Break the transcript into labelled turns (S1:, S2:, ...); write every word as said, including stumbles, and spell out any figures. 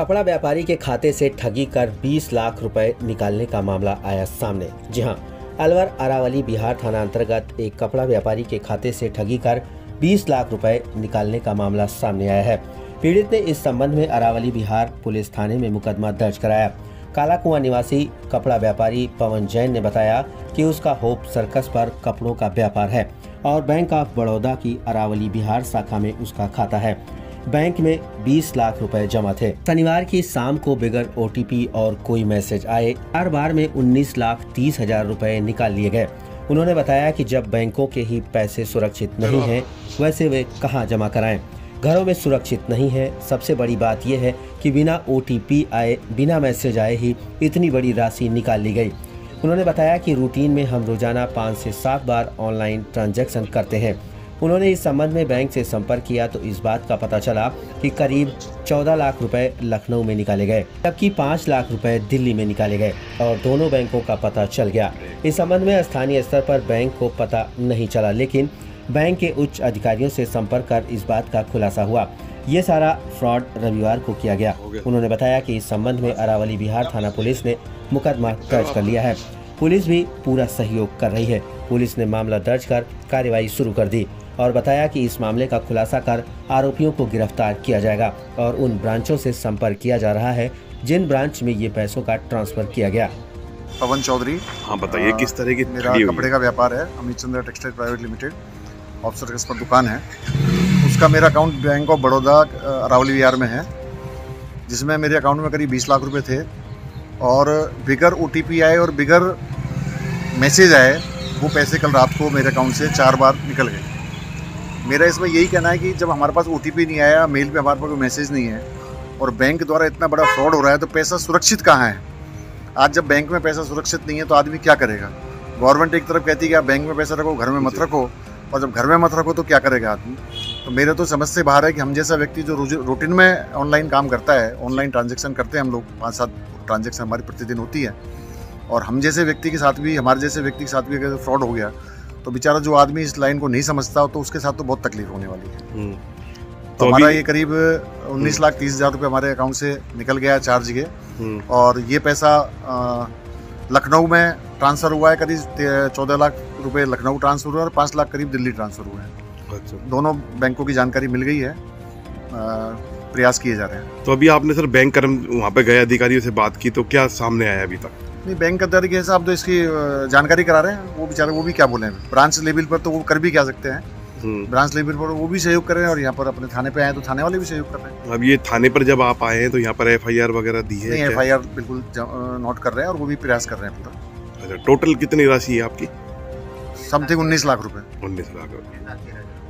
S1: कपड़ा व्यापारी के खाते से ठगी कर बीस लाख रुपए निकालने का मामला आया सामने। जी हां, अलवर अरावली बिहार थाना अंतर्गत एक कपड़ा व्यापारी के खाते से ठगी कर बीस लाख रुपए निकालने का मामला सामने आया है। पीड़ित ने इस संबंध में अरावली बिहार पुलिस थाने में मुकदमा दर्ज कराया। काला कुआं निवासी कपड़ा व्यापारी पवन जैन ने बताया कि उसका होप सर्कस पर कपड़ों का व्यापार है और बैंक ऑफ बड़ौदा की अरावली बिहार शाखा में उसका खाता है। बैंक में बीस लाख रुपए जमा थे। शनिवार की शाम को बगैर ओटीपी और कोई मैसेज आए हर बार में उन्नीस लाख तीस हजार रुपए निकाल लिए गए। उन्होंने बताया कि जब बैंकों के ही पैसे सुरक्षित नहीं हैं, वैसे वे कहां जमा कराएं? घरों में सुरक्षित नहीं है। सबसे बड़ी बात यह है कि बिना ओटीपी आए, बिना मैसेज आए ही इतनी बड़ी राशि निकाल ली गई। उन्होंने बताया कि रूटीन में हम रोजाना पाँच से सात बार ऑनलाइन ट्रांजैक्शन करते हैं। उन्होंने इस संबंध में बैंक से संपर्क किया तो इस बात का पता चला कि करीब चौदह लाख रुपए लखनऊ में निकाले गए, जबकि पाँच लाख रुपए दिल्ली में निकाले गए और दोनों बैंकों का पता चल गया। इस संबंध में स्थानीय स्तर पर बैंक को पता नहीं चला, लेकिन बैंक के उच्च अधिकारियों से संपर्क कर इस बात का खुलासा हुआ। ये सारा फ्रॉड रविवार को किया गया। उन्होंने बताया कि इस संबंध में अरावली बिहार थाना पुलिस ने मुकदमा दर्ज कर लिया है। पुलिस भी पूरा सहयोग कर रही है। पुलिस ने मामला दर्ज कर कार्रवाई शुरू कर दी और बताया कि इस मामले का खुलासा कर आरोपियों को गिरफ्तार किया जाएगा और उन ब्रांचों से संपर्क किया जा रहा है जिन ब्रांच में ये पैसों का ट्रांसफर किया गया।
S2: पवन चौधरी।
S3: हाँ, बताइए किस तरह की?
S2: मेरा कपड़े का व्यापार है, Amit Chandra textile private limited, ऑफ सर्कस पर दुकान है। उसका मेरा account bank of Baroda Aravali Bihar में है, जिसमें मेरे अकाउंट में करीब बीस लाख रुपए थे और बिगर ओटीपी आए और बिगर मैसेज आए वो पैसे कल रात को मेरे अकाउंट से चार बार निकल गए। मेरा इसमें यही कहना है कि जब हमारे पास ओटीपी नहीं आया, मेल पे हमारे पास कोई मैसेज नहीं है और बैंक द्वारा इतना बड़ा फ्रॉड हो रहा है, तो पैसा सुरक्षित कहाँ है? आज जब बैंक में पैसा सुरक्षित नहीं है तो आदमी क्या करेगा? गवर्नमेंट एक तरफ कहती है कि आप बैंक में पैसा रखो, घर में मत रखो, और जब घर में मत रखो तो क्या करेगा आदमी? तो मेरे तो समझ से बाहर है कि हम जैसा व्यक्ति जो रूटीन में ऑनलाइन काम करता है, ऑनलाइन ट्रांजैक्शन करते हैं हम लोग, पाँच सात ट्रांजैक्शन हमारी प्रतिदिन होती है, और हम जैसे व्यक्ति के साथ भी, हमारे जैसे व्यक्ति के साथ भी अगर फ्रॉड हो गया तो बेचारा जो आदमी इस लाइन को नहीं समझता तो उसके साथ तो बहुत तकलीफ होने वाली है। तो, तो हमारा ये करीब उन्नीस लाख तीस हजार रुपये हमारे अकाउंट से निकल गया चार जगह, और ये पैसा लखनऊ में ट्रांसफ़र हुआ है। करीब चौदह लाख रुपए लखनऊ ट्रांसफ़र हुआ और पाँच लाख करीब दिल्ली ट्रांसफ़र हुए हैं। अच्छा। दोनों बैंकों की जानकारी मिल गई है, प्रयास किए जा रहे हैं।
S3: तो अभी आपने सर बैंक कर्म वहाँ पे गए, अधिकारियों से बात की, तो क्या सामने आया अभी तक?
S2: नहीं, बैंक अधिकारी के साहब तो इसकी जानकारी करा रहे हैं। वो बेचारे वो भी क्या बोले, ब्रांच लेवल पर तो वो कर भी क्या सकते हैं, ब्रांच लेवल पर वो भी सहयोग कर रहे हैं और यहाँ पर अपने थाने पे आए तो थाने वाले भी सहयोग कर रहे हैं।
S3: अब ये थाने पर जब आप आए हैं तो यहाँ पर एफआईआर वगैरह दी है?
S2: नहीं, एफआईआर बिल्कुल नोट कर रहे हैं और वो भी प्रयास कर रहे हैं पूरा।
S3: अच्छा, टोटल कितनी राशि है आपकी?
S2: समथिंग उन्नीस लाख रुपए।
S3: उन्नीस लाख रुपए।